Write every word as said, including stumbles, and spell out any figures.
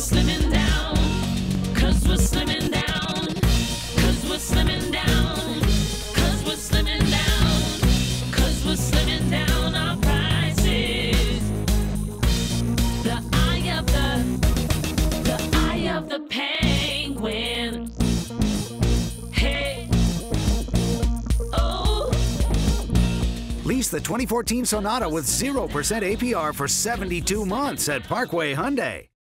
slimming down, 'cause we're slimming down, 'cause we're slimming down, 'cause we're slimming down, 'cause we're slimming down our prices. The eye of the, the eye of the penguin. Hey, oh. Lease the twenty fourteen Sonata with zero percent A P R for seventy-two months at Parkway Hyundai.